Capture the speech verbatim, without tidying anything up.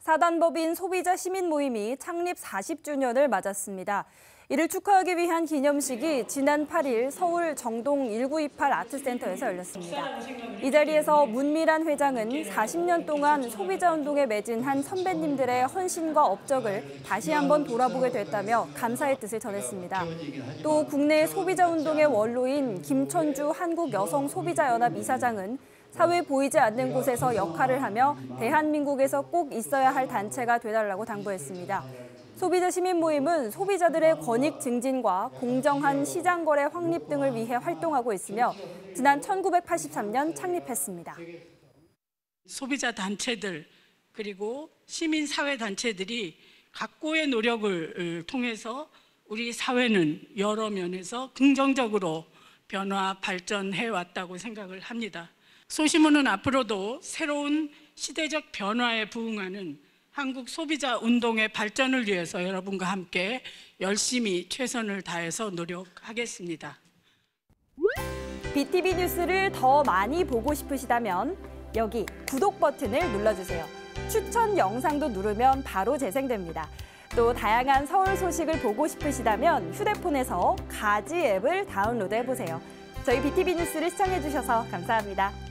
사단법인 소비자 시민 모임이 창립 사십 주년을 맞았습니다. 이를 축하하기 위한 기념식이 지난 팔 일 서울 정동 일구이팔 아트센터에서 열렸습니다. 이 자리에서 문미란 회장은 사십 년 동안 소비자 운동에 매진한 선배님들의 헌신과 업적을 다시 한번 돌아보게 됐다며 감사의 뜻을 전했습니다. 또 국내 소비자 운동의 원로인 김천주 한국여성소비자연합 이사장은 사회에 보이지 않는 곳에서 역할을 하며 대한민국에서 꼭 있어야 할 단체가 되달라고 당부했습니다. 소비자 시민 모임은 소비자들의 권익 증진과 공정한 시장 거래 확립 등을 위해 활동하고 있으며 지난 천구백팔십삼 년 창립했습니다. 소비자 단체들 그리고 시민 사회 단체들이 각고의 노력을 통해서 우리 사회는 여러 면에서 긍정적으로 변화 발전해 왔다고 생각을 합니다. 소시문은 앞으로도 새로운 시대적 변화에 부응하는 한국 소비자 운동의 발전을 위해서 여러분과 함께 열심히 최선을 다해서 노력하겠습니다. 비티비 뉴스를 더 많이 보고 싶으시다면 여기 구독 버튼을 눌러주세요. 추천 영상도 누르면 바로 재생됩니다. 또 다양한 서울 소식을 보고 싶으시다면 휴대폰에서 가지 앱을 다운로드해보세요. 저희 비티비 뉴스를 시청해주셔서 감사합니다.